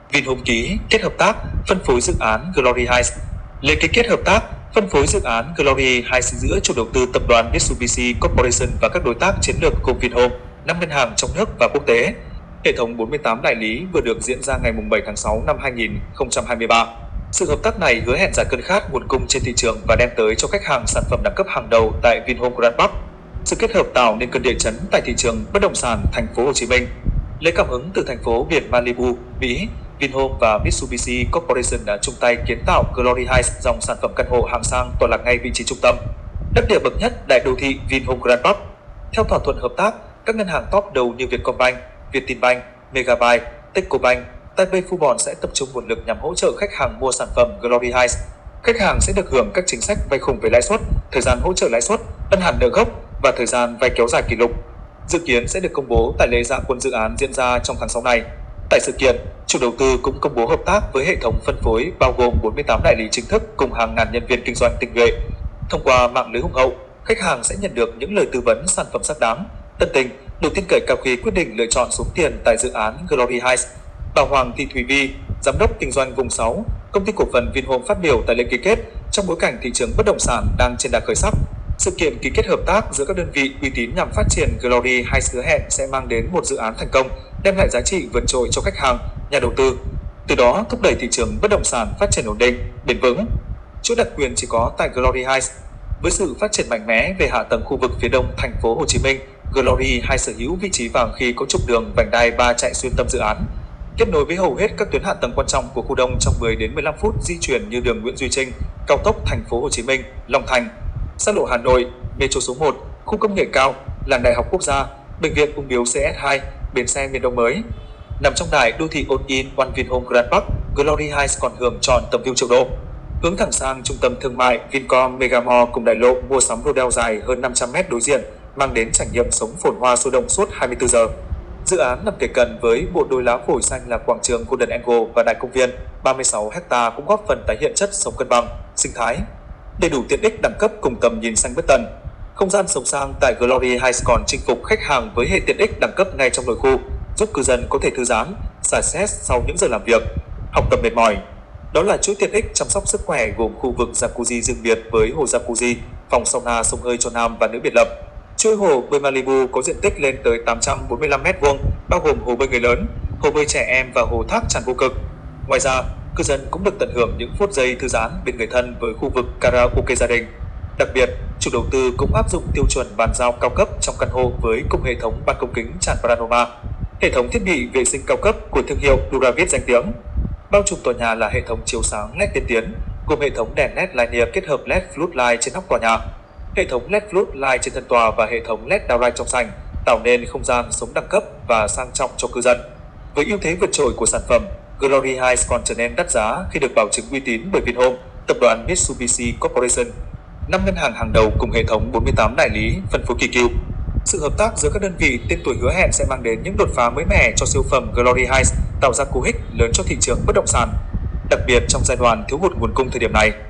Vinhome ký kết hợp tác phân phối dự án Glory Heights. Lễ ký kết hợp tác phân phối dự án Glory Heights giữa chủ đầu tư tập đoàn Mitsubishi Corporation và các đối tác chiến lược gồm Vinhome, 5 ngân hàng trong nước và quốc tế. Hệ thống 48 đại lý vừa được diễn ra ngày 7 tháng 6 năm 2023. Sự hợp tác này hứa hẹn giải cơn khát nguồn cung trên thị trường và đem tới cho khách hàng sản phẩm đẳng cấp hàng đầu tại Vinhome Grand Park. Sự kết hợp tạo nên cơn địa chấn tại thị trường bất động sản thành phố Hồ Chí Minh. Lấy cảm hứng từ thành phố biển Malibu, Mỹ, Vinhome và Mitsubishi Corporation đã chung tay kiến tạo Glory Heights, dòng sản phẩm căn hộ hạng sang tọa lạc ngay vị trí trung tâm, đắc địa bậc nhất đại đô thị Vinhome Grand Park. Theo thỏa thuận hợp tác, các ngân hàng top đầu như Vietcombank, Vietinbank, Megabyte, Techcombank, Taipei Fubon sẽ tập trung nguồn lực nhằm hỗ trợ khách hàng mua sản phẩm Glory Heights. Khách hàng sẽ được hưởng các chính sách vay khủng về lãi suất, thời gian hỗ trợ lãi suất, ân hạn nợ gốc và thời gian vay kéo dài kỷ lục. Dự kiến sẽ được công bố tại lễ ra quân dự án diễn ra trong tháng 6 này. Tại sự kiện, chủ đầu tư cũng công bố hợp tác với hệ thống phân phối bao gồm 48 đại lý chính thức cùng hàng ngàn nhân viên kinh doanh tinh nhuệ. Thông qua mạng lưới hùng hậu, khách hàng sẽ nhận được những lời tư vấn sản phẩm xác đáng, tận tình, đủ tin cậy cao khi quyết định lựa chọn số tiền tại dự án Glory Heights. Bà Hoàng Thị Thùy Vi, giám đốc kinh doanh vùng 6, công ty cổ phần Vinhome phát biểu tại lễ ký kết trong bối cảnh thị trường bất động sản đang trên đà khởi sắc. Sự kiện ký kết hợp tác giữa các đơn vị uy tín nhằm phát triển Glory Heights hứa hẹn sẽ mang đến một dự án thành công, đem lại giá trị vượt trội cho khách hàng, nhà đầu tư, từ đó thúc đẩy thị trường bất động sản phát triển ổn định, bền vững. Chỗ đặc quyền chỉ có tại Glory Heights. Với sự phát triển mạnh mẽ về hạ tầng khu vực phía đông thành phố Hồ Chí Minh, Glory Heights sở hữu vị trí vàng khi có trục đường vành đai 3 chạy xuyên tâm dự án, kết nối với hầu hết các tuyến hạ tầng quan trọng của khu đông trong 10 đến 15 phút di chuyển như đường Nguyễn Duy Trinh, cao tốc thành phố Hồ Chí Minh, Long Thành, xa lộ Hà Nội, metro số 1, khu công nghệ cao, làng đại học quốc gia, bệnh viện ung bướu CS2, bến xe miền Đông mới. Nằm trong đại đô thị All-in One Vinhome Grand Park, Glory Heights còn hưởng trọn tầm view triệu đô. Hướng thẳng sang trung tâm thương mại Vincom Megamall cùng đại lộ mua sắm Rodeo dài hơn 500m đối diện, mang đến trải nghiệm sống phồn hoa sôi động suốt 24 giờ. Dự án nằm kề cận với bộ đồi lá phổi xanh là quảng trường Golden Angle và đại công viên 36 ha cũng góp phần tái hiện chất sống cân bằng, sinh thái. Đầy đủ tiện ích đẳng cấp cùng tầm nhìn xanh bất tận. Không gian sống sang tại Glory Heights còn chinh phục khách hàng với hệ tiện ích đẳng cấp ngay trong nội khu, giúp cư dân có thể thư giãn, xả stress sau những giờ làm việc, học tập mệt mỏi. Đó là chuỗi tiện ích chăm sóc sức khỏe gồm khu vực jacuzzi riêng biệt với hồ jacuzzi, phòng sauna xông hơi cho nam và nữ biệt lập. Chuỗi hồ bơi Malibu có diện tích lên tới 845m2, bao gồm hồ bơi người lớn, hồ bơi trẻ em và hồ thác tràn vô cực. Ngoài ra, cư dân cũng được tận hưởng những phút giây thư giãn bên người thân với khu vực karaoke gia đình. Đặc biệt, chủ đầu tư cũng áp dụng tiêu chuẩn bàn giao cao cấp trong căn hộ với cùng hệ thống ban công kính tràn panorama, hệ thống thiết bị vệ sinh cao cấp của thương hiệu Duravit danh tiếng. Bao trùm tòa nhà là hệ thống chiếu sáng LED tiên tiến, gồm hệ thống đèn LED linear kết hợp LED floodlight trên nóc tòa nhà, hệ thống LED floodlight trên thân tòa và hệ thống LED downlight trong sảnh, tạo nên không gian sống đẳng cấp và sang trọng cho cư dân. Với ưu thế vượt trội của sản phẩm, Glory Heights còn trở nên đắt giá khi được bảo chứng uy tín bởi Vinhome, tập đoàn Mitsubishi Corporation, 5 ngân hàng hàng đầu cùng hệ thống 48 đại lý phân phối kỳ cựu. Sự hợp tác giữa các đơn vị tên tuổi hứa hẹn sẽ mang đến những đột phá mới mẻ cho siêu phẩm Glory Heights, tạo ra cú hích lớn cho thị trường bất động sản, đặc biệt trong giai đoạn thiếu hụt nguồn cung thời điểm này.